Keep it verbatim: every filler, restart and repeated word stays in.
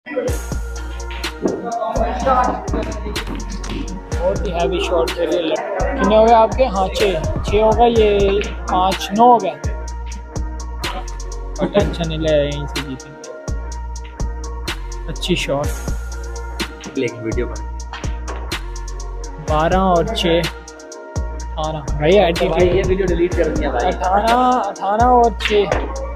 बहुत ही heavy shot के लिए कितने हो गए आपके? हाँ छः छः होगा, ये पाँच नौ हो गया। और टेंशन नहीं ले, यहीं से जीतेंगे। अच्छी शॉट, वीडियो पर बारह और छः अठारह भाई, ये वीडियो डिलीट कर दिया भाई। अठारह अठारह और छः